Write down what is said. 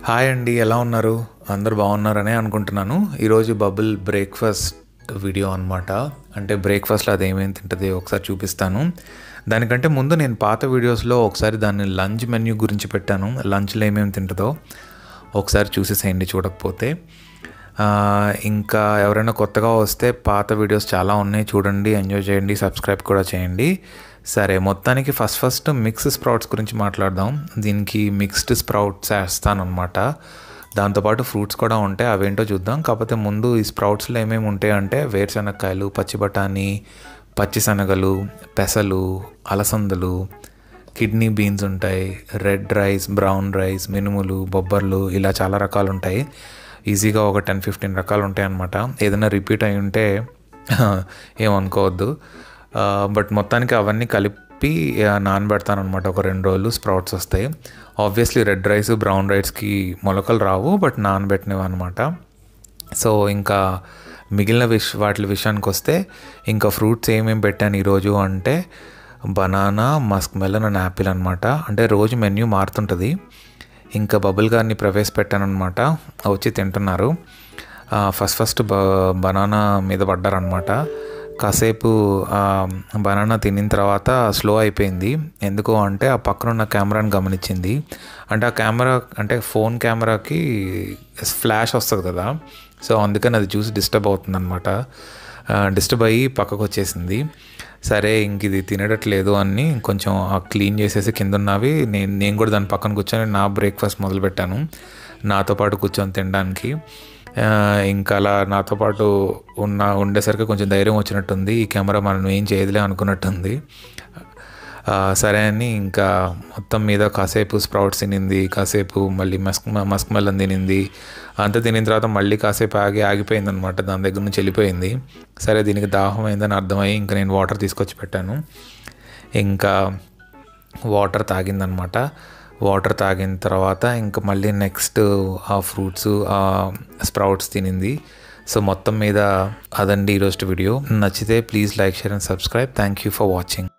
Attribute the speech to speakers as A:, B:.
A: Hi అండి, ఎలా ఉన్నారు? అందరూ బాగున్నారనే అనుకుంటున్నాను. ఈరోజు బబుల్ బ్రేక్ఫాస్ట్ వీడియో అనమాట. అంటే బ్రేక్ఫాస్ట్లో అదేమేమి తింటుంది ఒకసారి చూపిస్తాను. దానికంటే ముందు నేను పాత వీడియోస్లో ఒకసారి దాన్ని లంచ్ మెన్యూ గురించి పెట్టాను. లంచ్లో ఏమేమి తింటుందో ఒకసారి చూసేసేయండి చూడకపోతే. ఇంకా ఎవరైనా కొత్తగా వస్తే పాత వీడియోస్ చాలా ఉన్నాయి, చూడండి, ఎంజాయ్ చేయండి, సబ్స్క్రైబ్ కూడా చేయండి. సరే, మొత్తానికి ఫస్ట్ మిక్స్ స్ప్రౌట్స్ గురించి మాట్లాడదాం. దీనికి మిక్స్డ్ స్ప్రౌట్స్ వేస్తానమాట. దాంతోపాటు ఫ్రూట్స్ కూడా ఉంటాయి, అవేంటో చూద్దాం. కాకపోతే ముందు ఈ స్ప్రౌట్స్లో ఏమేమి ఉంటాయి అంటే వేరుశనక్కాయలు, పచ్చి బఠానీ, పచ్చి శనగలు, పెసలు, అలసందలు, కిడ్నీ బీన్స్ ఉంటాయి, రెడ్ రైస్, బ్రౌన్ రైస్, మినుములు, బొబ్బర్లు, ఇలా చాలా రకాలు ఉంటాయి. ఈజీగా ఒక 10-15 రకాలు ఉంటాయి అన్నమాట. ఏదైనా రిపీట్ అయి ఉంటే ఏమనుకోవద్దు. బట్ మొత్తానికి అవన్నీ కలిపి నానబెడతాను అనమాట. ఒక 2 రోజులు స్ప్రౌట్స్ వస్తాయి. ఆబ్వియస్లీ రెడ్ రైస్, బ్రౌన్ రైస్కి మొలకలు రావు, బట్ నానబెట్టినవి అనమాట. సో ఇంకా మిగిలిన వాటి విషయానికి వస్తే ఇంకా ఫ్రూట్స్ ఏమేమి పెట్టాను ఈరోజు అంటే banana, musk melon and apple అనమాట. అంటే రోజు మెన్యూ మారుతుంటుంది. ఇంకా బబుల్ గారిని ప్రవేశపెట్టాను అనమాట. వచ్చి తింటున్నారు. ఫస్ట్ బనానా మీద పడ్డారనమాట. కాసేపు బనానా తినిన తర్వాత స్లో అయిపోయింది. ఎందుకు అంటే ఆ పక్కన ఉన్న కెమెరాని గమనించింది. అంటే ఆ కెమెరా అంటే ఫోన్ కెమెరాకి ఫ్లాష్ వస్తుంది కదా, సో అందుకని అది చూసి డిస్టర్బ్ అవుతుంది అనమాట. డిస్టర్బ్ అయ్యి పక్కకు వచ్చేసింది. సరే, ఇంక ఇది తినడట్లేదు అని కొంచెం క్లీన్ చేసేసి కింద ఉన్నవి నేను కూడా దాని పక్కన కూర్చొని నా బ్రేక్ఫాస్ట్ మొదలుపెట్టాను, నాతో పాటు కూర్చొని తినడానికి. ఇంకా అలా నాతో పాటు ఉండేసరికి కొంచెం ధైర్యం వచ్చినట్టుంది. ఈ కెమెరా మనం ఏం చేయదులే అనుకున్నట్టుంది. సరే అని ఇంకా మొత్తం మీద కాసేపు స్ప్రౌట్స్ తినింది, కాసేపు మళ్ళీ మస్క్ మెలన్ తినింది. అంతా తినిన తర్వాత మళ్ళీ కాసేపు ఆగిపోయింది అనమాట. దాని దగ్గర నుంచి వెళ్ళిపోయింది. సరే, దీనికి దాహం అయిందని అర్థమయ్యి ఇంకా నేను వాటర్ తీసుకొచ్చి పెట్టాను. ఇంకా వాటర్ తాగిందనమాట. వాటర్ తాగిన తర్వాత ఇంకా మళ్ళీ నెక్స్ట్ ఆ ఫ్రూట్స్, స్ప్రౌట్స్ తినింది. సో మొత్తం మీద అదండి ఈరోజు వీడియో. నచ్చితే please like, share and subscribe. Thank you for watching.